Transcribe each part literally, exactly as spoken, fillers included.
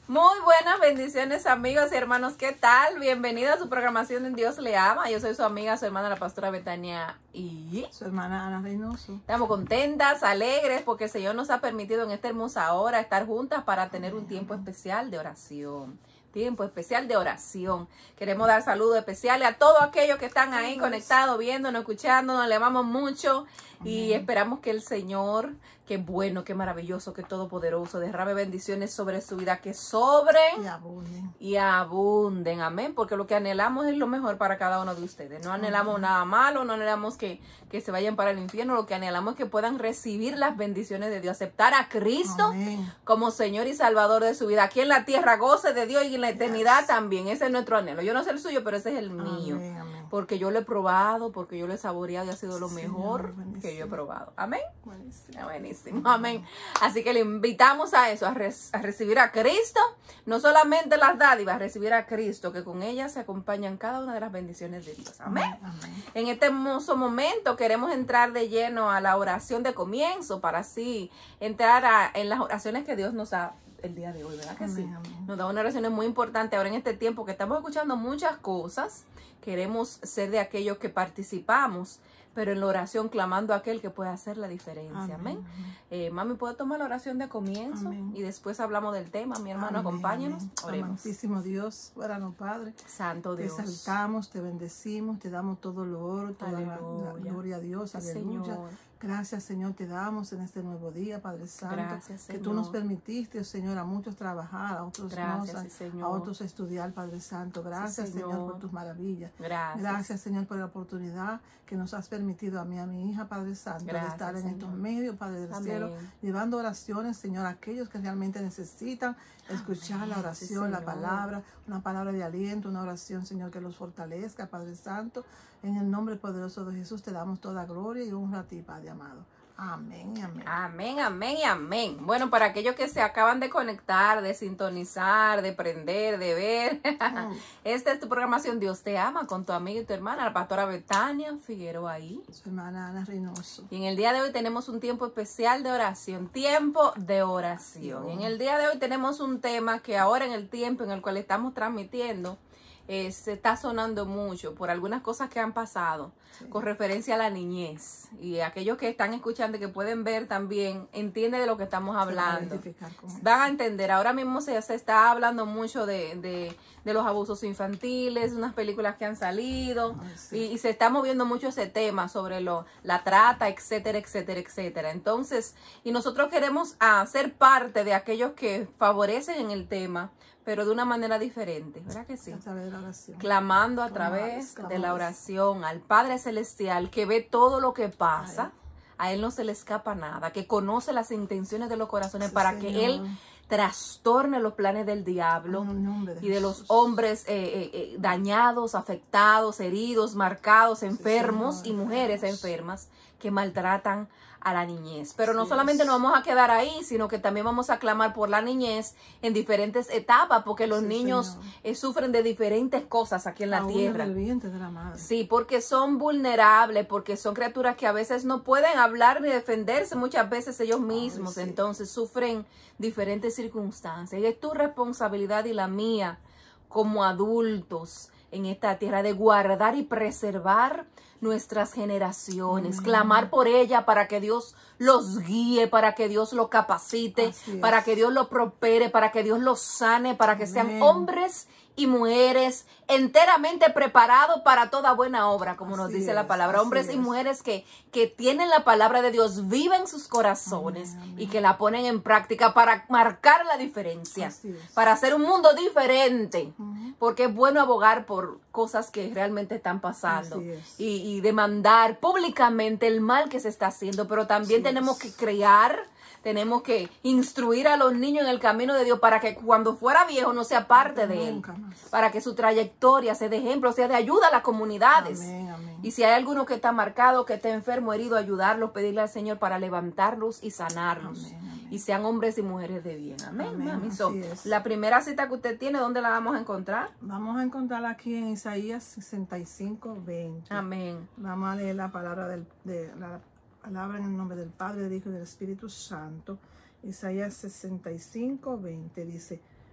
Muy buenas bendiciones, amigos y hermanos, ¿qué tal? Bienvenidos a su programación en Dios le ama. Yo soy su amiga, su hermana la pastora Betania y su hermana Ana Reynoso. Estamos contentas, alegres, porque el Señor nos ha permitido en esta hermosa hora estar juntas para tener un tiempo especial de oración. Tiempo especial de oración. Queremos dar saludos especiales a todos aquellos que están ahí conectados, viéndonos, escuchándonos. Le amamos mucho y esperamos que el Señor, qué bueno, qué maravilloso, qué todopoderoso, derrame bendiciones sobre su vida, que sobren y abunden. y abunden. Amén. Porque lo que anhelamos es lo mejor para cada uno de ustedes. No anhelamos nada malo, no anhelamos que, que se vayan para el infierno. Lo que anhelamos es que puedan recibir las bendiciones de Dios, aceptar a Cristo Amén. Como Señor y Salvador de su vida. Aquí en la tierra goce de Dios y en la eternidad yes. también. Ese es nuestro anhelo. Yo no sé el suyo, pero ese es el mío. Amén, amén. Porque yo lo he probado, porque yo lo he saboreado y ha sido lo Señor, mejor buenísimo. que yo he probado. Amén. Buenísimo. Buenísimo. Amén. Así que le invitamos a eso, a, re a recibir a Cristo. No solamente las dádivas, a recibir a Cristo, que con ellas se acompañan cada una de las bendiciones de Dios. Amén. Amén. En este hermoso momento queremos entrar de lleno a la oración de comienzo para así entrar a, en las oraciones que Dios nos da el día de hoy, ¿verdad que sí? Amén, amén. Nos da una oración muy importante ahora en este tiempo que estamos escuchando muchas cosas. Queremos ser de aquellos que participamos, pero en la oración clamando a aquel que puede hacer la diferencia. Amén. Amén. Amén. Eh, mami, ¿puedo tomar la oración de comienzo? Amén. Y después hablamos del tema. Mi hermano, amén, acompáñanos. Amén. Oremos. Amantísimo Dios, soberano Padre. Santo Dios. Te exaltamos, te bendecimos, te damos todo el oro, toda la, la gloria a Dios. Aleluya. Señor. Gracias, Señor, te damos en este nuevo día, Padre Santo. Gracias, que Señor. tú nos permitiste, Señor, a muchos trabajar, a otros Gracias, no, a otros estudiar, Padre Santo. Gracias, sí, Señor. Señor, por tus maravillas. Gracias. Gracias, Señor, por la oportunidad que nos has permitido a mí, a mi hija, Padre Santo, Gracias, de estar en Señor. estos medios, Padre del Amén. cielo, llevando oraciones, Señor, a aquellos que realmente necesitan escuchar Amén. La oración, sí, la palabra, una palabra de aliento, una oración, Señor, que los fortalezca, Padre Santo. En el nombre poderoso de Jesús te damos toda gloria y honra a ti, Padre amado. Amén, amén. Amén, amén y amén. Bueno, para aquellos que se acaban de conectar, de sintonizar, de prender, de ver, mm. esta es tu programación Dios te ama con tu amiga y tu hermana, la pastora Betania Figueroa ahí. Su hermana Ana Reynoso. Y en el día de hoy tenemos un tiempo especial de oración, tiempo de oración. En el día de hoy tenemos un tema que ahora en el tiempo en el cual estamos transmitiendo, Eh, se está sonando mucho por algunas cosas que han pasado sí. con referencia a la niñez, y aquellos que están escuchando y que pueden ver también entienden de lo que estamos hablando, van a entender. Ahora mismo se, se está hablando mucho de, de, de los abusos infantiles, unas películas que han salido Ay, sí. y, y se está moviendo mucho ese tema sobre lo, la trata, etcétera, etcétera, etcétera. Entonces, y nosotros queremos ah, ser parte de aquellos que favorecen en el tema, pero de una manera diferente, ¿verdad que sí? A través de la oración. Clamando a Clamores, través clamores. de la oración al Padre Celestial, que ve todo lo que pasa. Ay. A Él no se le escapa nada, que conoce las intenciones de los corazones sí, para Señor. Que Él trastorne los planes del diablo de y de Jesús. Los hombres eh, eh, eh, dañados, afectados, heridos, marcados, enfermos sí, y mujeres Dios. Enfermas que maltratan a la niñez. Pero no sí, solamente nos vamos a quedar ahí, sino que también vamos a clamar por la niñez en diferentes etapas, porque los sí, niños eh, sufren de diferentes cosas aquí en la Aún tierra. Del vientre de la madre. Sí, porque son vulnerables, porque son criaturas que a veces no pueden hablar ni defenderse muchas veces ellos mismos. Ay, sí. Entonces sufren diferentes circunstancias. Y es tu responsabilidad y la mía como adultos en esta tierra de guardar y preservar nuestras generaciones, mm. clamar por ella para que Dios los guíe, para que Dios los capacite, para que Dios los prospere, para que Dios los sane, para que Amén. Sean hombres y mujeres enteramente preparados para toda buena obra, como así nos dice es, la palabra. Hombres es. Y mujeres que, que tienen la palabra de Dios viva en sus corazones amén, amén. Y que la ponen en práctica para marcar la diferencia, para hacer un mundo diferente, uh-huh. porque es bueno abogar por cosas que realmente están pasando y, y demandar públicamente el mal que se está haciendo, pero también así tenemos es. Que crear, tenemos que instruir a los niños en el camino de Dios para que cuando fuera viejo no sea parte de él, para que su trayectoria sea de ejemplo, sea de ayuda a las comunidades. Amén, amén. Y si hay alguno que está marcado, que está enfermo, herido, ayudarlos, pedirle al Señor para levantarlos y sanarlos. Amén, amén. Y sean hombres y mujeres de bien. Amén, amén mami. So, la primera cita que usted tiene, ¿dónde la vamos a encontrar? Vamos a encontrarla aquí en Isaías sesenta y cinco, veinte. Amén. Vamos a leer la palabra del, de la palabra en el nombre del Padre, del Hijo y del Espíritu Santo. Isaías sesenta y cinco, veinte dice: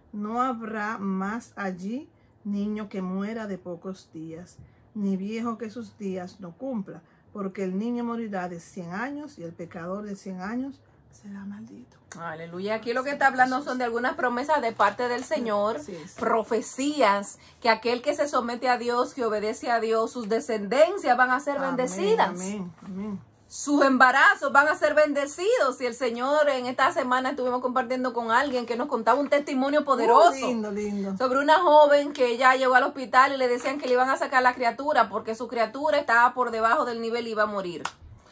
No habrá más allí niño que muera de pocos días, ni viejo que sus días no cumpla, porque el niño morirá de cien años y el pecador de cien años será maldito. Aleluya. Aquí lo que está hablando son de algunas promesas de parte del Señor, Sí, sí. profecías, que aquel que se somete a Dios, que obedece a Dios, sus descendencias van a ser Amén, bendecidas. Amén, amén. Sus embarazos van a ser bendecidos. Y el Señor, en esta semana estuvimos compartiendo con alguien que nos contaba un testimonio poderoso. Oh, lindo, lindo. Sobre una joven que ya llegó al hospital y le decían que le iban a sacar la criatura porque su criatura estaba por debajo del nivel y iba a morir.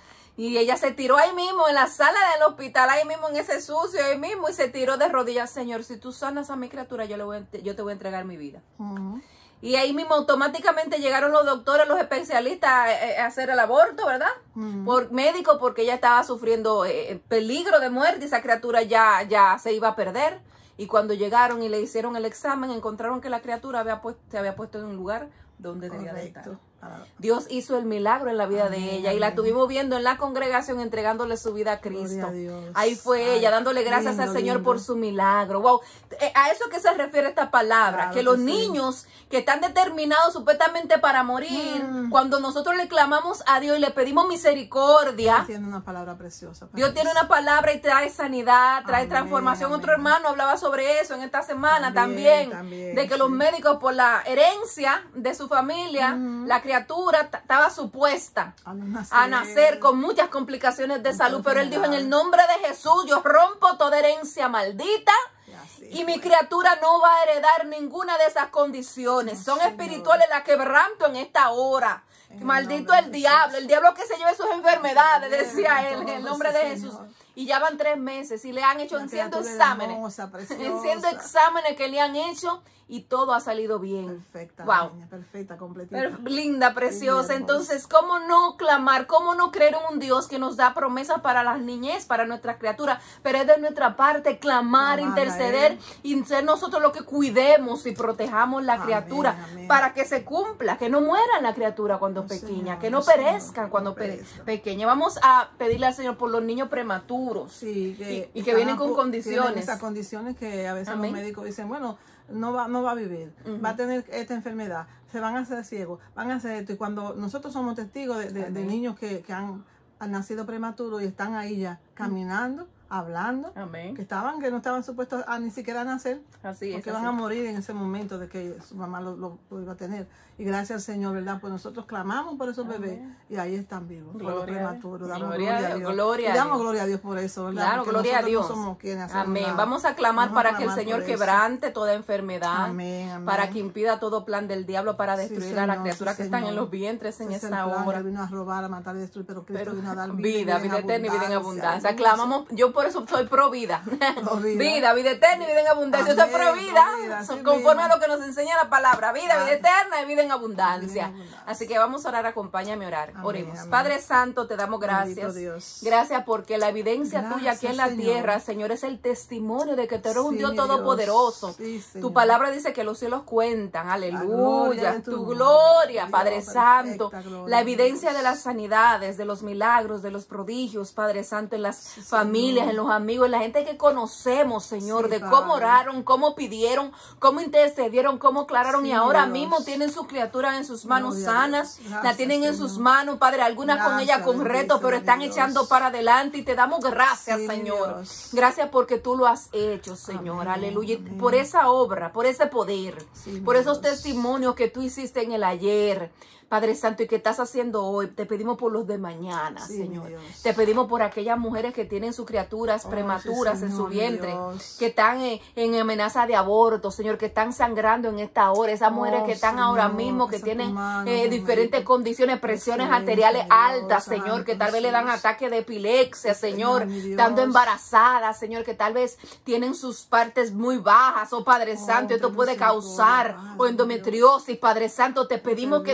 Y ella se tiró ahí mismo en la sala del hospital, ahí mismo en ese sucio, ahí mismo, y se tiró de rodillas. Señor, si tú sanas a mi criatura, yo, le voy a, yo te voy a entregar mi vida. Uh-huh. Y ahí mismo automáticamente llegaron los doctores, los especialistas a, a hacer el aborto, ¿verdad? Uh-huh. Por médico, porque ella estaba sufriendo eh, peligro de muerte, esa criatura ya, ya se iba a perder. Y cuando llegaron y le hicieron el examen, encontraron que la criatura había puesto, se había puesto en un lugar donde debía de estar. Correcto. Ah, Dios hizo el milagro en la vida amén, de ella y la amén. estuvimos viendo en la congregación entregándole su vida a Gloria Cristo. a Dios. Ahí fue Ay, ella dándole gracias lindo, al Señor lindo. por su milagro. Wow, Eh, a eso que se refiere esta palabra, Claro que los que sí. niños que están determinados supuestamente para morir, Mm. cuando nosotros le clamamos a Dios y le pedimos misericordia, Tiene una palabra preciosa. para Dios tiene eso. una palabra y trae sanidad, trae Amén, transformación. amén. Otro hermano hablaba sobre eso en esta semana También, también, también, de que sí. los médicos por la herencia de su familia, Ujú. la criatura t- estaba supuesta A no nacer. a nacer con muchas complicaciones de Con salud, pero él dijo: en el enfermedades. nombre de Jesús yo rompo toda herencia maldita. Y así Y mi fue. criatura no va a heredar ninguna de esas condiciones. No, Son Señor. espirituales las quebranto en esta hora. En el Maldito nombre el de diablo, Jesús. el diablo que se lleve sus enfermedades, Amén, decía él, en todo el nombre de ese Jesús. Señor. Y ya van tres meses y le han hecho Una en ciento criatura exámenes. hermosa, preciosa. En ciento exámenes que le han hecho y todo ha salido bien. Perfecta, Wow. niña, perfecta, completita. Per- Linda, preciosa. Linda, Entonces, ¿cómo no clamar? ¿Cómo no creer en un Dios que nos da promesas para las niñez, para nuestras criaturas? Pero es de nuestra parte clamar, Clamarla a interceder Él. y ser nosotros los que cuidemos y protejamos la Amén, criatura amén. para que se cumpla, que no muera la criatura cuando No, pequeña, Señor, que no no, Señor, perezcan no cuando pe- perezcan. pequeña. Vamos a pedirle al Señor por los niños prematuros. Sí, que Y- y que están vienen a con pu- condiciones. tienen esas condiciones que a veces Amén. los médicos dicen, bueno, no va, no va a vivir, Ujú. va a tener esta enfermedad, se van a hacer ciegos, van a hacer esto. Y cuando nosotros somos testigos de, de- de Amén. niños que, que han, han nacido prematuros y están ahí ya caminando, hablando, Amén. que estaban, que no estaban supuestos a ni siquiera nacer, Así es. porque así van a es. morir en ese momento de que su mamá lo, lo- lo iba a tener. Y gracias al Señor, ¿verdad? Pues nosotros clamamos por esos Amén. bebés y ahí están vivos, por los Gloria a Dios. prematuros. Damos Gloria gloria, a a Dios, Dios. gloria Y a damos Dios. gloria a Dios por eso, ¿verdad? Claro, Porque gloria a nosotros Dios. no somos quienes hacemos Amén. nada. Vamos a clamar Vamos a para que el clamar Señor por eso. quebrante toda enfermedad, Amén, amén. para que impida todo plan del diablo para Sí, destruir a las Señor, criaturas sí, que están en Señor. los vientres en Ese es el esta plan, hora. Él vino a robar, a matar y destruir, pero Cristo Pero vino a dar vida, vida eterna y vida en abundancia. Aleluya. Clamamos, yo por eso soy pro vida. Pro vida. Vida, vida eterna y vida en abundancia. Yo soy Amén, pro vida, pro vida, así conforme mismo. a lo que nos enseña la palabra. Vida, Claro. vida eterna y vida en abundancia. Vida en abundancia. Así que vamos a orar, acompáñame a orar. Amén, Oremos. amén. Padre Santo, te damos Bendito gracias. Dios. Gracias porque la evidencia Gracias, tuya aquí en la Señor. tierra, Señor, es el testimonio de que tú eres un Sí, Dios mi todopoderoso. Dios. Sí, Tu Señor. palabra dice que los cielos cuentan. gloria Aleluya. de Tu, tu gloria, nombre. Padre Dios, Santo. perfecta gloria, La evidencia Dios. de las sanidades, de los milagros, de los prodigios, Padre Santo, en las Sí, familias, Señor. en los amigos, en la gente que conocemos, Señor, Sí, de Padre. cómo oraron, cómo pidieron, cómo intercedieron, cómo clararon Sí, y ahora Dios. mismo tienen sus criaturas en sus manos Gloria a sanas, Dios. la Gracias, tienen en Señor. sus manos, Padre, algunas con Gracias, ella con bendito retos, pero sea están Dios. echando para adelante y te damos gracias, Sí, Señor. Dios. Gracias porque tú lo has hecho, Señor. Amén, Aleluya. amén. Por esa obra, por ese poder, Sí, por esos Dios. testimonios que tú hiciste en el ayer, Padre Santo, y que estás haciendo hoy. Te pedimos por los de mañana, Sí, mi Señor. Dios. Te pedimos por aquellas mujeres que tienen sus criaturas Oh, prematuras sí, en su Señor, vientre, Dios. que están en, en amenaza de aborto, Señor, que están sangrando en esta hora. Esas Oh, mujeres que están ahora Señor, mismo, que esa tienen tu mano, eh, Dios diferentes mío. condiciones, presiones Presencia, arteriales Dios, altas, Señor, que tal vez le dan Jesús. ataque de epilepsia, Señor, Señor, mi Dios. estando embarazadas, Señor, que tal vez tienen sus partes muy bajas, oh Padre Oh, Santo, esto ten puede misericordia, causar Padre, o endometriosis, Padre Santo, te pedimos que tu Bendición,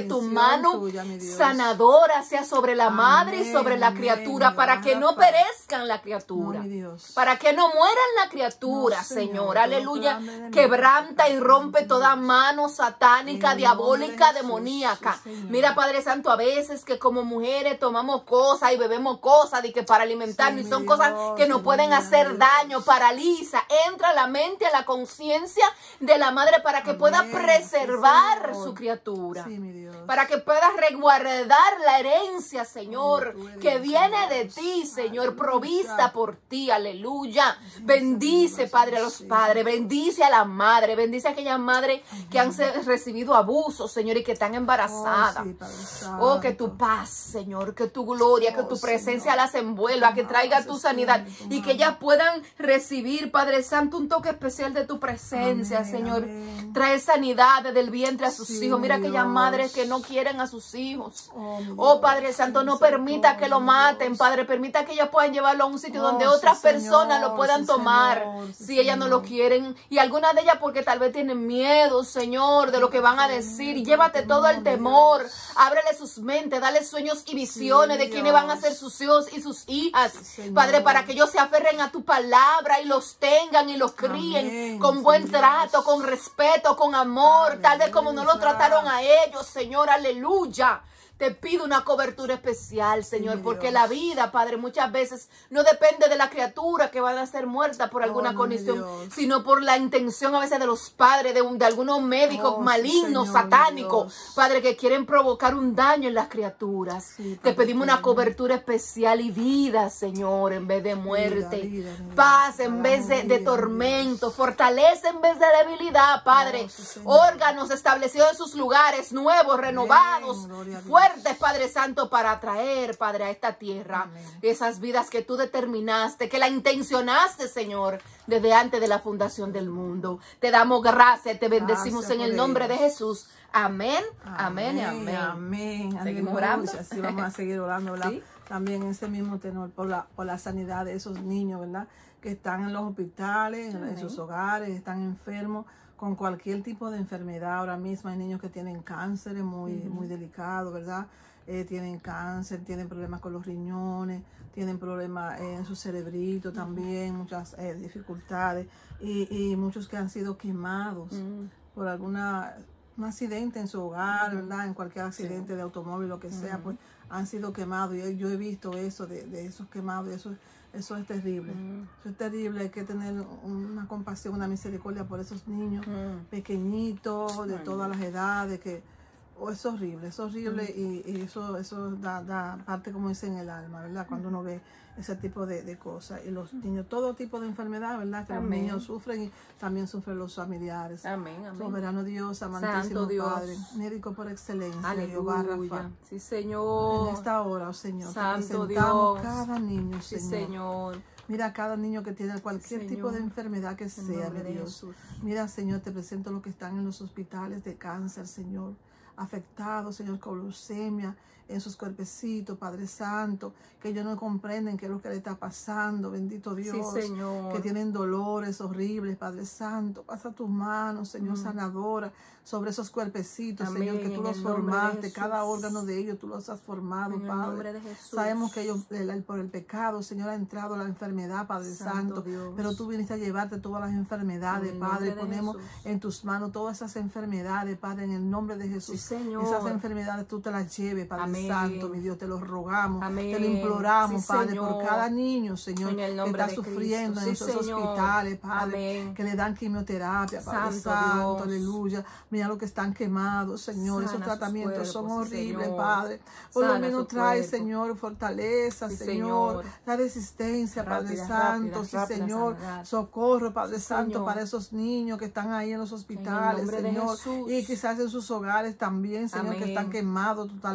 mano tuya, mi Dios. sanadora sea sobre la Amén, madre y sobre la amén, criatura, para que no Rafa. perezcan la criatura, No, mi Dios. para que no mueran la criatura, No, Señor, Señor, todo aleluya, plan del enemigo, quebranta y Señor, rompe Dios. toda mano satánica, En el diabólica, nombre de Jesús, demoníaca. sí, Señor. Mira, Padre Santo, a veces que como mujeres tomamos cosas y bebemos cosas y que para alimentarnos, Sí, y son mi cosas Dios, que nos sí, pueden mi hacer Dios. daño, paraliza, entra a la mente, a la conciencia de la madre para que Amén, pueda sí, preservar Señor. su criatura. Sí, mi Dios. Para que puedas resguardar la herencia, Señor, Oh, tú eres que Dios, viene de Dios. ti, Señor, Aleluya. provista por ti, aleluya. Dios, Bendice, Dios, Padre, a los sí. padres, bendice a la madre, bendice a aquellas madres que han se- recibido abusos, Señor, y que están embarazadas. Oh, sí, Padre Oh, que Santo. tu paz, Señor, que tu gloria, que Oh, tu presencia Señor. las envuelva, que traiga tu Amado sanidad Espíritu, y que ellas amado. puedan recibir, Padre Santo, un toque especial de tu presencia, Amén, Señor. amén. Trae sanidad desde el vientre a sus Sí, hijos. Mira mi aquellas Dios. madres que no quieren a sus hijos. Oh, mi Oh, Dios, Padre Santo, no misericordia, permita que lo maten, Dios. Padre. Permita que ellos puedan llevarlo a un sitio Oh, donde sí, otras Señor, personas lo puedan sí, tomar. Señor, sí, si ellas no lo Señor. quieren. Y algunas de ellas porque tal vez tienen miedo, Señor, de lo que van a decir. Y llévate todo el temor. Dios. Ábrele sus mentes, dale sueños y visiones Sí, de quiénes van a ser Dios. sus hijos y sus hijas. Sí, Señor. Padre, para que ellos se aferren a tu palabra y los tengan y los críen Amén, con buen sí, trato, Dios. con respeto, con amor, tal vez como no lo Aleluya. trataron a ellos, Señor, aleluya. Te pido una cobertura especial, Señor, mi porque Dios. la vida, Padre, muchas veces no depende de la criatura que van a ser muerta por alguna Oh, no, mi condición, Dios. sino por la intención a veces de los padres, de, un- de algunos médicos Oh, sí, malignos, Señor, mi satánicos, Dios. Padre, que quieren provocar un daño en las criaturas. Sí, Te Padre pedimos una eterno. cobertura especial y vida, Señor, en vez de muerte. vida, vida. Paz en vez de, Damos de vida, tormento. Fortaleza en vez de debilidad, Padre. Oh, sí, Señor. Órganos establecidos en sus lugares, nuevos, renovados, gloria a Dios. fuertes, Padre Santo, para traer, Padre, a esta tierra Amén. esas vidas que tú determinaste, que la intencionaste, Señor, desde antes de la fundación del mundo. Te damos gracias, te bendecimos Gracias en el por nombre de ellos. Jesús. Amén, amén y amén. Amén. Seguimos Aleluya. orando. Sí, vamos a seguir orando, ¿verdad? Sí. También en ese mismo tenor, por la, por la sanidad de esos niños, ¿verdad? Que están en los hospitales, en, en Amén. sus hogares, están enfermos con cualquier tipo de enfermedad. Ahora mismo hay niños que tienen cáncer muy, muy delicado, ¿verdad? Eh, tienen cáncer, tienen problemas con los riñones, tienen problemas eh, en su cerebrito también, muchas eh, dificultades y, y muchos que han sido quemados Mm. por alguna un accidente en su hogar, ¿verdad? En cualquier accidente de automóvil, lo que sea, pues han sido quemados. Y yo he visto eso de, de esos quemados y eso, eso es terrible. Mm. Eso es terrible. Hay que tener una compasión, una misericordia por esos niños Mm. pequeñitos, de Ay, todas las edades, que oh, es horrible, es horrible y, y eso, eso da, da parte, como dice, en el alma, ¿verdad? Cuando uno ve ese tipo de, de cosas. Y los niños, todo tipo de enfermedad, ¿verdad? Que Amén. los niños sufren y también sufren los familiares. Amén, amén. Soberano Dios, amantísimo Santo Dios. Padre, médico por excelencia, Jehová Aleluya. Rafa. Sí, En Señor. esta hora, oh Señor, te Santo presentamos Dios. cada niño, Sí, Señor. Señor. Mira a cada niño que tiene cualquier Sí, tipo de Señor. enfermedad que En sea, mi nombre de Dios. Jesús. Mira, Señor, te presento los que están en los hospitales de cáncer, Señor, afectados, Señor, con leucemia en sus cuerpecitos, Padre Santo, que ellos no comprenden qué es lo que le está pasando, bendito Dios, Sí, Señor. que tienen dolores horribles, Padre Santo, pasa tus manos, Señor, Mm. sanadora, sobre esos cuerpecitos, Amén, Señor, que tú en los el nombre de formaste, Jesús. cada órgano de ellos tú los has formado, En el Padre. nombre de Jesús. Sabemos que ellos, el- el- por el pecado, Señor, ha entrado la enfermedad, Padre Santo Santo, Dios. pero tú viniste a llevarte todas las enfermedades, En el Padre, nombre de ponemos Jesús. en tus manos todas esas enfermedades, Padre, en el nombre de Jesús. Sí, Señor. Esas enfermedades tú te las lleves, Padre Amén. Santo, mi Dios, te los rogamos, Amén. te lo imploramos, Sí, Padre, Señor. por cada niño, Señor, En el que nombre está de sufriendo Cristo. en Sí, esos Señor. hospitales, Padre, Amén. que le dan quimioterapia, Padre Santo Santo, Dios. aleluya. Mira lo que están quemados, Señor, Sana esos sus tratamientos son cuerpos, sí, horribles, Señor. Padre. Por lo Sana menos su trae, cuerpo. Señor, fortaleza, Sí, Señor, Señor. la resistencia, Padre Rápida, Santo, rápida, sí, rápida Señor, sanidad. socorro, Padre Sí, Santo, Señor. para esos niños que están ahí en los hospitales, nombre de Señor, Jesús. y quizás en sus hogares también, Señor, que Amén. están quemados totalmente,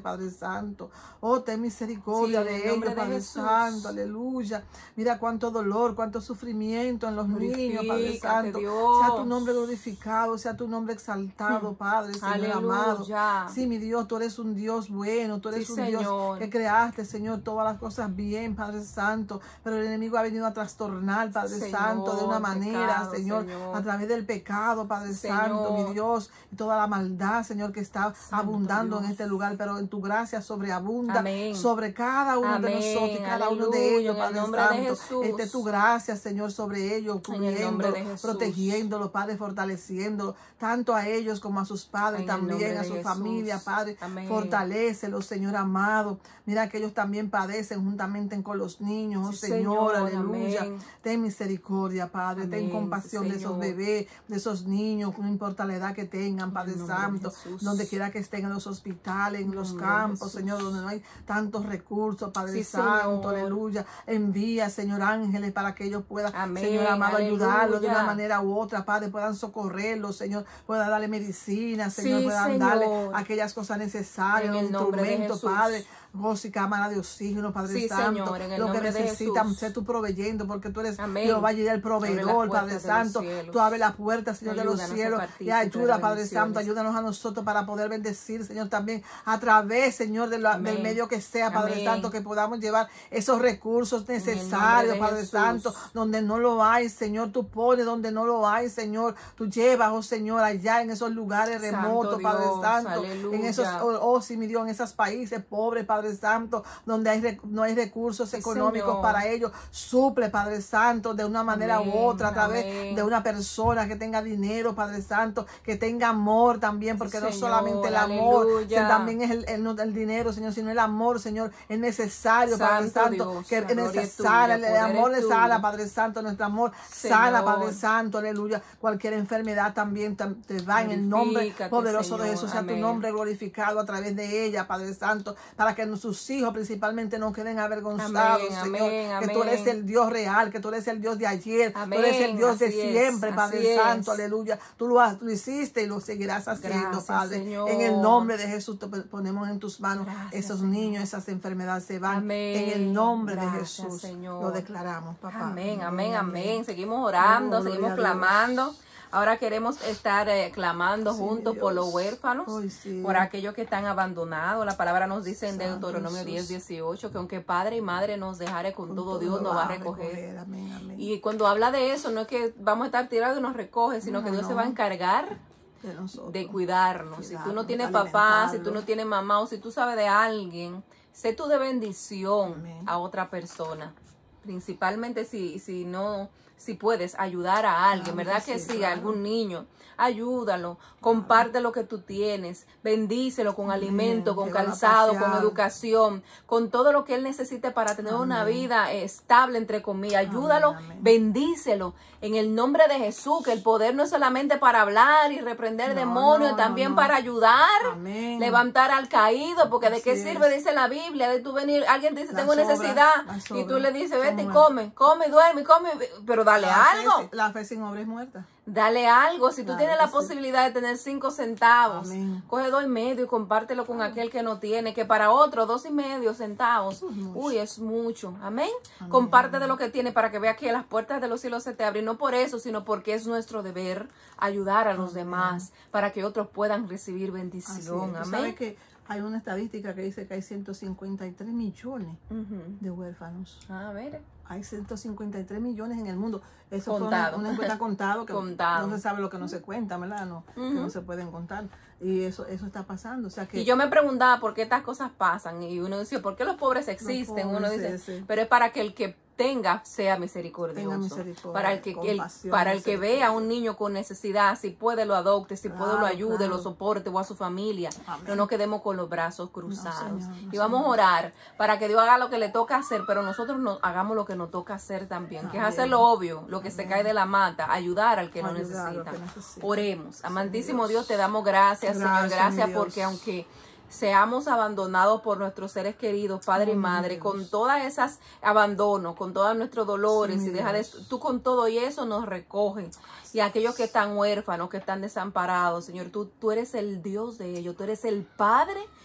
Padre Santo. Oh, ten misericordia Sí, en el de nombre ellos, de Padre Jesús. Santo, aleluya. Mira cuánto dolor, cuánto sufrimiento en los niños, Padre Glorifícate, Santo. Dios. Sea tu nombre glorificado, sea tu nombre exaltado, Padre, Señor amado. Aleluya. Sí, mi Dios, tú eres un Dios bueno, tú eres Sí, un Dios Señor. que creaste, Señor, todas las cosas bien, Padre Santo, pero el enemigo ha venido a trastornar, Padre Señor, Santo, de una manera, pecado, Señor, Señor. a través del pecado, Padre Señor. Santo, mi Dios, y toda la maldad, Señor, que está Santo abundando en Dios. este lugar, pero en tu gracia sobreabunda Amén. sobre cada uno de Amén. nosotros y cada uno de Aleluya, ellos, en el Padre nombre de Santo. Jesús. Este tu gracia, Señor, sobre ellos, En el nombre cubriéndolo, de Jesús. protegiéndolo, Padre, fortaleciéndolo, tanto a ellos como a sus padres, En el nombre también de a su Jesús. familia, Padre. Amén. Fortalécelos, Señor amado. Mira que ellos también padecen juntamente con los niños, oh Sí, Señor, Señor, aleluya. amén. Ten misericordia, Padre. Amén, Ten compasión sí, de esos Señor. bebés, de esos niños, no importa la edad que tengan, Padre En el nombre de Santo. Jesús. Donde quiera que estén, en los hospitales, en En el los nombre de campos, Jesús. Señor, donde no hay tantos recursos, Padre Sí, Santo, Señor. aleluya. Envía, Señor, ángeles para que ellos puedan, Amén, Señor amado, ayudarlos de una aleluya. manera u otra, Padre, puedan socorrerlos, Señor, puedan darle medicina, Señor, Sí, puedan Señor. darle aquellas cosas necesarias, En los el nombre de instrumentos, Jesús. Padre, voz y cámara de oxígeno, Padre Sí, Santo, Señor, en el lo que nombre de necesitan, Jesús. sé tú proveyendo, porque tú eres Amén. Jehová y el Abre proveedor, las Padre puertas de los Santo, cielos. tú abres las puertas, Señor, de los Ayúdanos a cielos, y participar ayuda, de Padre bendiciones. Santo, ayúdanos a nosotros para poder bendecir, Señor, también a través, Señor, de la- Amén. del medio que sea, Padre Amén. Santo, que podamos llevar esos recursos nombre necesarios, de Padre Jesús. Santo, donde no lo hay, Señor, tú pones donde no lo hay, Señor, tú llevas, oh Señor, allá en esos lugares Santo remotos, Padre Dios, Santo, aleluya. en esos, oh, oh, sí, mi Dios, en esos países pobres, Padre Santo, donde hay, rec- no hay recursos Sí, económicos Señor. para ellos, suple, Padre Santo, de una manera Amén, u otra, a través amén. de una persona que tenga dinero, Padre Santo, que tenga amor también, porque Sí, no Señor, solamente el amor, aleluya. sino también es el, el, no el dinero, Señor, sino el amor, Señor, es necesario, Padre Santo Santo, Dios, que la es gloria es necesario, tuya, el, el poder amor es es tuyo. sana, Padre Santo, nuestro amor Señor. sana, Padre Santo, aleluya, cualquier enfermedad también tam- te va en el nombre Glorifícate, poderoso de Señor, Jesús, sea tu amén. nombre glorificado a través de ella, Padre Santo, para que sus hijos principalmente no queden avergonzados, Amén, Señor, amén, que tú eres amén. el Dios real, que tú eres el Dios de ayer, Amén, tú eres el Dios de así es, siempre, Padre así Santo, es. aleluya, tú lo, has- lo hiciste y lo seguirás haciendo, Gracias, Padre, Señor. en el nombre de Jesús te ponemos en tus manos, Gracias, esos Señor. niños, esas enfermedades se van, Amén. en el nombre de Gracias, Jesús, Señor. lo declaramos, papá. Amén, amén, amén. Seguimos orando, Oh, gloria seguimos a Dios. clamando. Ahora queremos estar eh, clamando Sí, juntos mi por los Dios. huérfanos, Ay, sí. por aquellos que están abandonados. La palabra nos dice en Santo Deuteronomio Jesús. diez, dieciocho que aunque padre y madre nos dejare con, Con todo, Dios lo nos va a vas recoger. Amén, amén. Y cuando habla de eso, no es que vamos a estar tirados y nos recoge, sino No, que Dios no. se va a encargar De nosotros. de cuidarnos. Si tú Cuidarnos, no tienes de papá, si tú alimentarlo. no tienes mamá o si tú sabes de alguien, sé tú de bendición Amén. a otra persona. Principalmente si, si no, si puedes ayudar a alguien, Claro ¿verdad que que sí, sí? A claro. algún niño. Ayúdalo, comparte lo que tú tienes, bendícelo con Amén. alimento, con Llévalo a calzado, con pasear. educación, con todo lo que él necesite para tener una Amén. vida estable, entre comillas. Ayúdalo, Amén, amén. bendícelo en el nombre de Jesús, que el poder no es solamente para hablar y reprender No, demonios, no, también no, no. para ayudar, Amén. levantar al caído, porque de Así qué es. sirve, dice la Biblia, de tú venir, alguien te dice, La tengo sobra, necesidad, la y sobra, tú le dices, vete y son come, come, y duerme, y come, pero dale La fe algo. sin- La fe sin obra es muerta. Dale algo. Si tú Claro tienes que la sí. posibilidad de tener cinco centavos, Amén. coge dos y medio y compártelo con aquel que no tiene, que para otro dos y medio centavos, Eso es mucho. uy, es mucho. Amén. Amén. Comparte de lo que tiene para que vea que las puertas de los cielos se te abren, no por eso, sino porque es nuestro deber ayudar a los Amén. demás para que otros puedan recibir Así es. bendición. Tú Amén. sabes que hay una estadística que dice que hay ciento cincuenta y tres millones Ujú. de huérfanos. A ver. Hay ciento cincuenta y tres millones en el mundo. Eso Contado. fue una, una encuesta contado que Contado. no se sabe lo que no se cuenta, ¿verdad? No, que no se pueden contar. Y eso eso está pasando. O sea que Y yo me preguntaba por qué estas cosas pasan. Y uno dice, ¿por qué los pobres existen? pobres, uno dice, sí, sí. pero es para que el que tenga sea misericordioso. Tenga misericordia, para el que, el- compasión, para el que misericordia. vea a un niño con necesidad, si puede lo adopte, si puede lo Claro, ayude, claro. lo soporte o a su familia. Amén. No nos quedemos con los brazos cruzados. Señor, no, y vamos Señor. a orar para que Dios haga lo que le toca hacer, pero nosotros no, hagamos lo que nos toca hacer también, que es Amén. hacer lo obvio, lo que se Amén. cae de la mata, ayudar al que no Ayudar al necesita. que necesita. Oremos. Amantísimo Dios. Dios, te damos gracias, Señor. Gracias, Gracias mi Dios. porque aunque seamos abandonados por nuestros seres queridos, Padre y Oh, mi Madre, Dios. con todas esas abandonos, con todos nuestros dolores, Sí, y mi deja de, Dios. tú con todo y eso nos recoges. Y aquellos que están huérfanos, que están desamparados, Señor, tú, tú eres el Dios de ellos, tú eres el Padre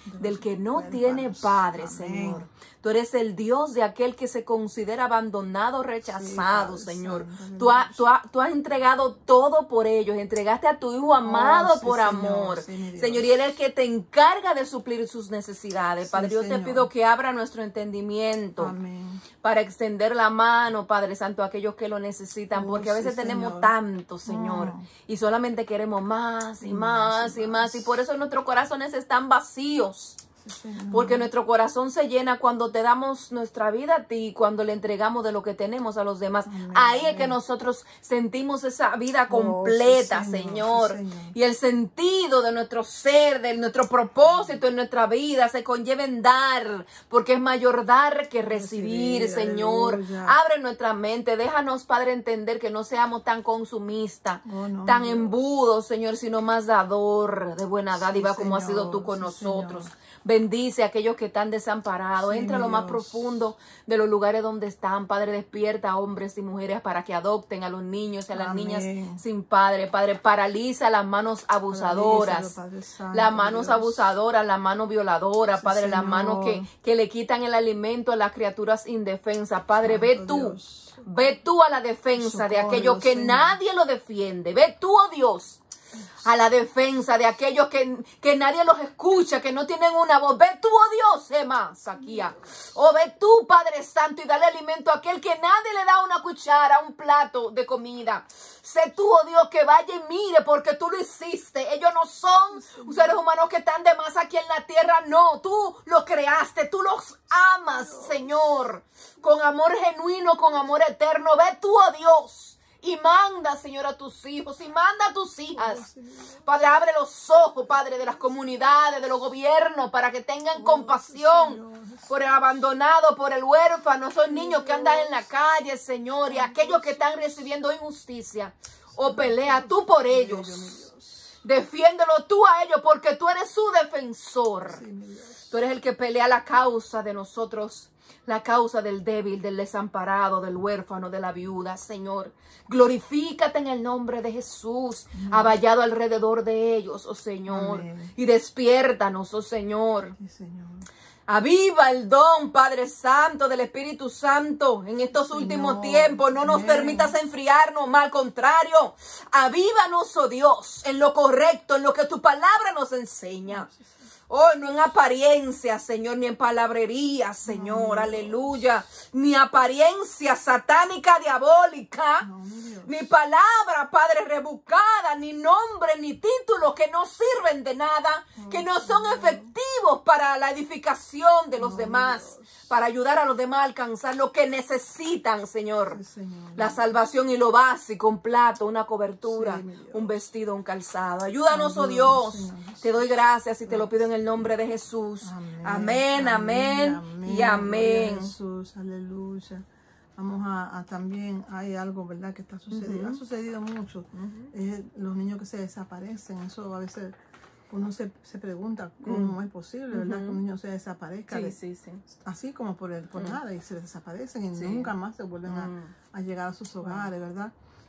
del que no tiene padre, Señor. Tú eres el Dios de aquel que se considera abandonado, rechazado, sí, Señor. Santo, tú, ha, tú, ha, tú has entregado todo por ellos. Entregaste a tu Hijo amado oh, sí, por Señor, amor. Sí, Señor, y Él es el que te encarga de suplir sus necesidades. Sí, Padre, yo Señor. te pido que abra nuestro entendimiento. Amén. Para extender la mano, Padre Santo, a aquellos que lo necesitan. Oh, porque a veces sí, tenemos Señor. tanto, Señor. Oh. Y solamente queremos más y más y más. Y, más, y por eso nuestros corazones están vacíos. Sí, porque nuestro corazón se llena cuando te damos nuestra vida a ti, cuando le entregamos de lo que tenemos a los demás. Amén. Ahí es que nosotros sentimos esa vida completa, oh, sí, Señor, Señor. Sí, Señor. Y el sentido de nuestro ser, de nuestro propósito en nuestra vida se conlleva en dar, porque es mayor dar que recibir, recibir Señor. Aleluya. Abre nuestra mente, déjanos, Padre, entender que no seamos tan consumistas, oh, no, tan Dios. embudos, Señor, sino más dador de buena dádiva, sí, como has sido tú con sí, nosotros. Señor. Bendice a aquellos que están desamparados. Sí, entra a lo más profundo de los lugares donde están. Padre, despierta a hombres y mujeres para que adopten a los niños y a las Amén. niñas sin padre. Padre, paraliza las manos abusadoras. Santo, las manos Dios. abusadoras, las manos violadoras. Sí, Padre, Señor. las manos que, que le quitan el alimento a las criaturas indefensas. Padre, Santo, ve tú. Dios. Ve tú a la defensa Socorro, de aquellos que Señor. nadie lo defiende. Ve tú, oh Dios. A la defensa de aquellos que, que nadie los escucha, que no tienen una voz. Ve tú, oh Dios, Emma, Saquía. O ve tú, Padre Santo, y dale alimento a aquel que nadie le da una cuchara, un plato de comida. Sé tú, oh Dios, que vaya y mire, porque tú lo hiciste. Ellos no son seres humanos que están de más aquí en la tierra, no. Tú los creaste, tú los amas, Señor, con amor genuino, con amor eterno. Ve tú, oh Dios. Y manda, Señor, a tus hijos, y manda a tus hijas. Padre, abre los ojos, Padre, de las comunidades, de los gobiernos, para que tengan compasión por el abandonado, por el huérfano, esos niños que andan en la calle, Señor, y aquellos que están recibiendo injusticia. O pelea tú por ellos. Defiéndelo tú a ellos, porque tú eres su defensor. Tú eres el que pelea la causa de nosotros. La causa del débil, del desamparado, del huérfano, de la viuda, Señor. Glorifícate en el nombre de Jesús, mm. avallado alrededor de ellos, oh Señor. Amén. Y despiértanos, oh Señor. Sí, Señor. Aviva el don, Padre Santo, del Espíritu Santo en estos Señor. últimos tiempos. No nos Amén. permitas enfriarnos, mal contrario. Avívanos, oh Dios, en lo correcto, en lo que tu palabra nos enseña. Sí, Oh, no en apariencia, Señor, ni en palabrería, Señor, no, aleluya. Ni apariencia satánica, diabólica, no, ni palabra, Padre, rebuscada, ni nombre, ni títulos que no sirven de nada, no, que no son no. efectivos para la edificación de los no, demás, Dios. para ayudar a los demás a alcanzar lo que necesitan, Señor. Sí, Señor. La salvación y lo básico, un plato, una cobertura, sí, un vestido, un calzado. Ayúdanos, oh Dios. Señor. Te doy gracias y te lo pido en el nombre de Jesús. Amén, amén, amén, amén y amén. Jesús, aleluya. Vamos a, a también, hay algo, ¿verdad?, que está sucediendo. Uh-huh. Ha sucedido mucho. Uh-huh. eh, los niños que se desaparecen, eso a veces uno se, se pregunta cómo uh-huh. es posible, ¿verdad?, uh-huh. que un niño se desaparezca. Sí, de, sí, sí. Así como por, el, por uh-huh. nada, y se desaparecen y sí. nunca más se vuelven uh-huh. a, a llegar a sus hogares, ¿verdad?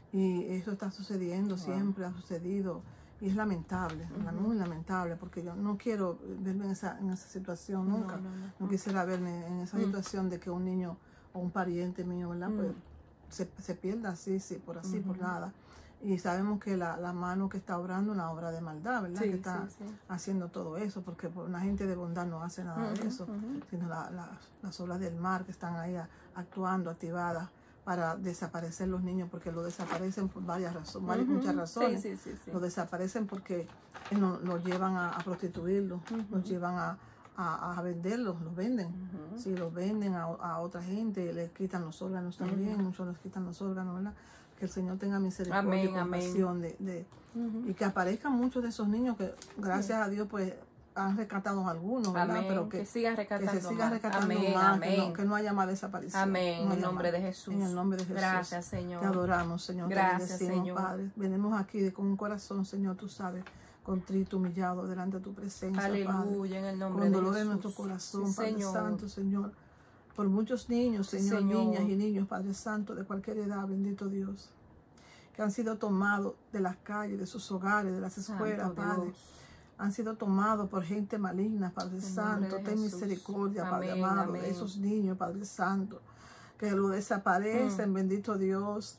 Y eso está sucediendo, wow. siempre ha sucedido. Y es lamentable, uh-huh. muy lamentable, porque yo no quiero verme en esa, en esa situación nunca. No, no, no. no quisiera verme en esa uh-huh. situación de que un niño o un pariente mío, ¿verdad? Uh-huh. Pues se, se pierda así, sí, por así, uh-huh. por nada. Y sabemos que la, la mano que está obrando una obra de maldad, ¿verdad? Sí, que está sí, sí. haciendo todo eso, porque una gente de bondad no hace nada uh-huh. de eso, uh-huh. sino la, la, las obras del mar que están ahí actuando, activadas, para desaparecer los niños, porque lo desaparecen por varias razones, varias, uh-huh. muchas razones. Sí, sí, sí, sí. Lo desaparecen porque lo, lo llevan a, a prostituirlos, uh-huh. los llevan a, a, a venderlos, los venden. Uh-huh. Sí, los venden a, a otra gente, les quitan los órganos también, uh-huh. muchos les quitan los órganos, ¿verdad? Que el Señor tenga misericordia amén, y compasión de, de uh-huh. y que aparezcan muchos de esos niños que, gracias sí. a Dios, pues, han rescatado algunos, ¿verdad? Amén. Pero que, que sigan rescatando que se siga rescatando amén, más, amén. Que, no, que no haya más desaparición. Amén, no en el nombre más. de Jesús. En el nombre de Jesús. Gracias, Señor. Te adoramos, Señor. Gracias, te bendecimos, Señor. Padre. Venimos aquí de, con un corazón, Señor, tú sabes, contrito, humillado, delante de tu presencia, aleluya, Padre. En el nombre con de dolor Jesús. en nuestro corazón, Sí, Padre Señor. Santo, Señor. Por muchos niños, Señor, sí, Señor, niñas y niños, Padre Santo, de cualquier edad, bendito Dios, que han sido tomados de las calles, de sus hogares, de las escuelas, Santo Padre. Dios. han sido tomados por gente maligna, Padre Santo. Ten misericordia, Padre amado, de esos niños, Padre Santo, que lo desaparecen, mm. bendito Dios.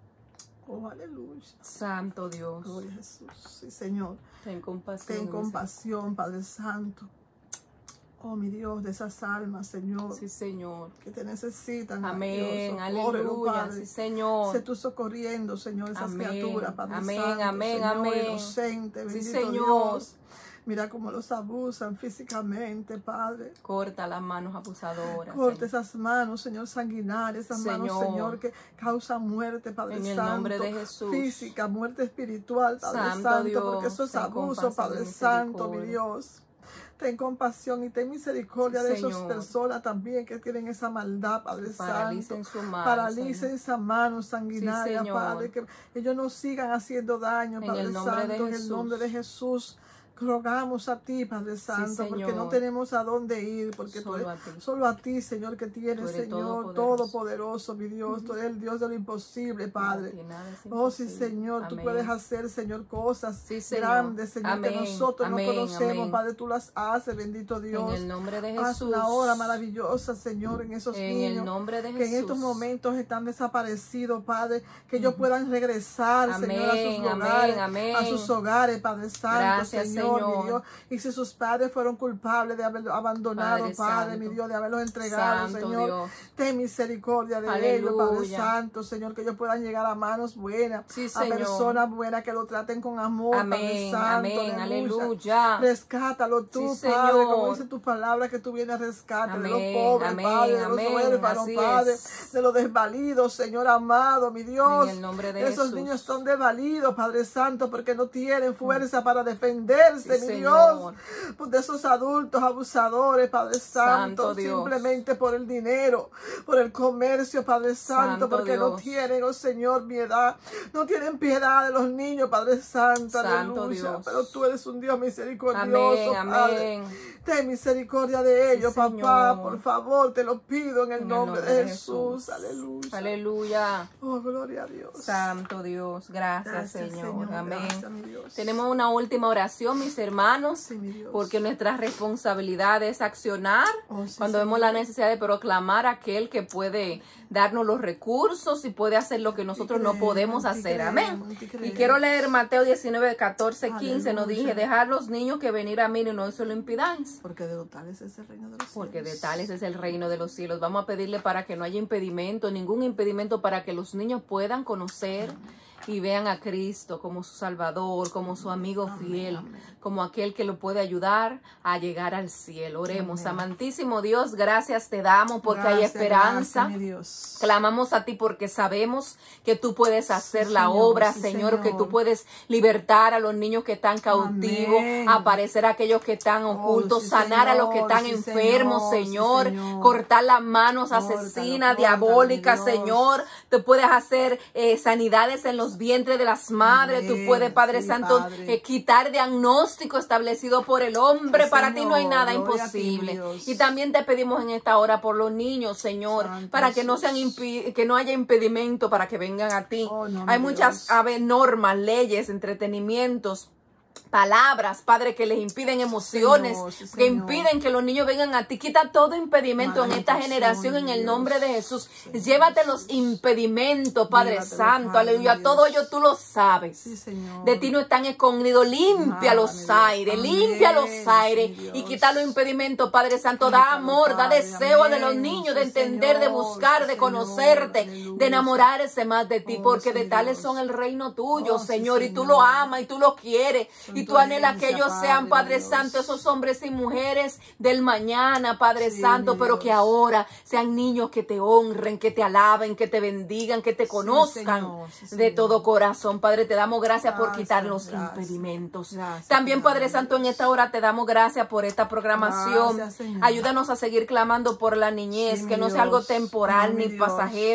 Oh, aleluya. Santo Dios. Gloria a Jesús. Sí, Señor. Ten compasión. Ten compasión, Padre Santo. Oh, mi Dios, de esas almas, Señor. Sí, Señor. Que te necesitan. Amén. Aleluya. Sí, Señor. Sé tú socorriendo, Señor, esas amén. criaturas, Padre amén, Santo. Amén, Señor, amén. Inocente, bendito sí, Señor. Dios. Mira cómo los abusan físicamente, Padre. Corta las manos abusadoras. Corta Señor. Esas manos, Señor, sanguinarias, esas Señor. manos, Señor, que causan muerte, Padre en el Santo. Nombre de Jesús. Física, muerte espiritual, Padre Santo, Santo, Dios, porque eso es abuso, Padre Santo, mi Dios. Ten compasión y ten misericordia sí, de esas personas también que tienen esa maldad, Padre Paralicen Santo. Su mano, Paralicen Señor. esa mano sanguinaria, sí, Padre, que ellos no sigan haciendo daño, en Padre el nombre Santo, de en el nombre de Jesús. Rogamos a ti, Padre Santo, sí, porque no tenemos a dónde ir, porque solo, tú a, eres, ti. solo a ti, Señor, que tienes, Señor, todopoderoso, todo mi Dios, uh-huh. tú eres el Dios de lo imposible, Padre. Oh, sí, Señor, Amén. Tú puedes hacer, Señor, cosas sí, Señor. grandes, Señor, Amén. que nosotros Amén. no conocemos, Amén. Padre, tú las haces, bendito Dios. En el nombre de Jesús. Haz una obra maravillosa, Señor, en esos en niños, el nombre de que Jesús. en estos momentos están desaparecidos, Padre, que ellos uh-huh. puedan regresar, Amén. Señor, a sus hogares, Amén. a sus hogares, Padre Santo, Gracias, Señor, Señor. mi Dios. Y si sus padres fueron culpables de haberlo abandonado, Padre, Padre mi Dios, de haberlos entregado, Santo Señor, Dios. ten misericordia de Aleluya. ellos, Padre Santo, Señor, que ellos puedan llegar a manos buenas, sí, a personas buenas que lo traten con amor, amén, Padre Santo, amén, aleluya. aleluya. Rescátalo tú, sí, Padre, Señor. como dice tu palabra, que tú vienes a rescate amén, de los pobres, amén, Padre, de amén, los huérfanos, Padre, es. de los desvalidos, Señor amado, mi Dios. En el nombre de Esos Jesús. niños son desvalidos, Padre Santo, porque no tienen fuerza para defenderse, sí, mi Señor. Dios, de esos adultos abusadores, Padre Santo, Santo simplemente por el dinero, por el comercio, Padre Santo, Santo porque Dios. no tienen, oh Señor, piedad, no tienen piedad de los niños, Padre Santo, Santo aleluya, Dios. pero tú eres un Dios misericordioso, amén, Padre. amén. Ten misericordia de ellos, sí, papá, Señor. por favor, te lo pido en el, en nombre, el nombre de de Jesús. Jesús, aleluya. Aleluya. Oh, gloria a Dios. Santo Dios, gracias, Gracias, Señor. Señor. Amén. Gracias, mi Dios. Tenemos una última oración, mis hermanos, Sí, mi Dios. porque nuestra responsabilidad es accionar Oh, sí, cuando Señor. vemos la necesidad de proclamar a aquel que puede darnos los recursos y puede hacer lo que nosotros no creemos, podemos y hacer. creemos, Amén. y Y creemos. quiero leer Mateo diecinueve, catorce, quince. Nos Aleluya. dije, dejar los niños que venir a mí y no se lo impidáis. Porque de tales es el reino de los Porque de cielos. tales es el reino de los cielos. Vamos a pedirle para que no haya impedimento, ningún impedimento para que los niños puedan conocer y vean a Cristo como su Salvador, como su amigo Amén, fiel, amén. como aquel que lo puede ayudar a llegar al cielo. Oremos, Amén. amantísimo Dios, gracias te damos porque hay Gracias, esperanza. gracias, mi Dios. Clamamos a ti porque sabemos que tú puedes hacer Sí, la Señor, obra, sí, Señor, Señor. que tú puedes libertar a los niños que están cautivos, Amén. aparecer a aquellos que están ocultos, sí, sanar a los que Señor, están sí, enfermos, Señor, Señor, sí, Señor. cortar las manos Córtalo, asesinas, córtalo, diabólicas, mi Dios. Señor. Tú puedes hacer eh, sanidades en los vientres de las madres, Amén. tú puedes, Padre Sí, Santo, Padre. eh, quitar diagnóstico establecido por el hombre. Sí, Para ti no hay Señor, nada gloria a ti, imposible. Dios. Y también te pedimos en esta hora por los niños, Señor, Santo para que no sean Jesús. impi- que no haya impedimento para que vengan a ti. Oh, no, Hay mi muchas Dios. a ver, normas, leyes, entretenimientos, palabras, Padre, que les impiden emociones, Señor, sí, que Señor. impiden que los niños vengan a ti. Quita todo impedimento en esta Maldición, generación en el Dios. nombre de Jesús. Señor Llévate los Jesús. impedimentos, Padre Llévatelo, Santo, Padre, aleluya. Dios. Todo ello tú lo sabes. Sí, Señor. De ti no están escondidos. Limpia Nada, los mi Dios. aires, Amén, limpia los aires sí, y Dios. quita los impedimentos, Padre Santo. Da Quítalo, amor, da Padre, deseo de amén. los niños de Sí, entender, de Señor, buscar, sí, de Señor, conocerte, aleluya. de enamorarse más de ti, Oh, porque sí, de tales Dios. son el reino tuyo, Oh, sí, Señor, y tú Señor. lo amas y tú lo quieres Son y tu tú anhelas que herencia, ellos sean, Padre, Padre Dios. Santo, esos hombres y mujeres del mañana, Padre Sí, Santo, mi pero Dios. que ahora sean niños que te honren, que te alaben, que te bendigan, que te Sí, conozcan Señor, sí, de Señor. todo corazón. Padre, te damos gracias por Gracias, quitar los gracias. impedimentos. Gracias, También, Padre Padre Santo, en Dios. esta hora te damos gracias por esta programación. Gracias, Señor. Ayúdanos a seguir clamando por la niñez, Sí, que mi no sea algo Dios. temporal No, mi ni Dios. pasajero. No,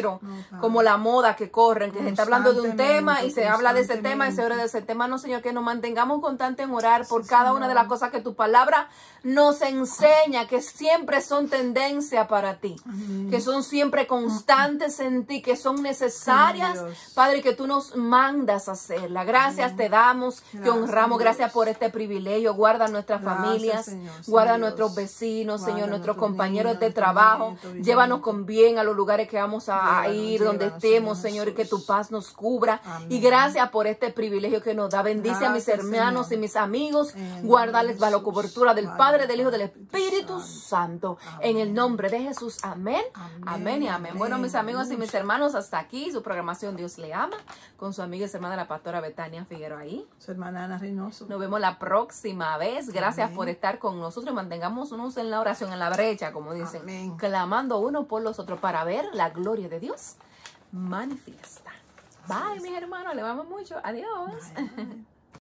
como la moda que corren, que se está hablando de un tema y se habla de ese tema y se habla constantemente. de ese tema. No, Señor, que nos mantengamos constantes en orar por cada una de las cosas que tu palabra nos enseña, que siempre son tendencia para ti, Amén. que son siempre constantes en ti, que son necesarias, Sí, Dios. Padre, que tú nos mandas a hacerla. Gracias te damos, te Gracias, honramos, Dios. gracias por este privilegio. Guarda nuestras Gracias, familias, Señor. Sí, guarda Dios. nuestros vecinos, Guarda Señor, nuestros nuestros compañeros niños, de nuestros trabajo. nietos, Llévanos bisnietos. con bien a los lugares que vamos a Llévanos, ir, donde llévanos, estemos, Señor Señor, y que tu Jesús. paz nos cubra. Amén. Y gracias por este privilegio que nos da. Bendice a mis Gracias, hermanos Señor. y mis amigos. En el nombre Guardales de bajo la Jesús. cobertura del Padre, Padre, del Hijo, del Espíritu Espíritu Santo. Santo. En el Amén. nombre de Jesús. Amén. Amén, Amén y amén. Bueno, mis amén. amigos y mis hermanos, hasta aquí su programación Dios le ama con su amiga y hermana la pastora Betania Figueroa ahí. Su hermana Ana Reynoso. Nos vemos la próxima vez. Gracias Amén. por estar con nosotros. Mantengámonos en la oración, en la brecha, como dicen. Amén. Clamando uno por los otros para ver la gloria de Dios manifiesta. Bye, mis hermanos. Le amamos mucho. Adiós. Bye.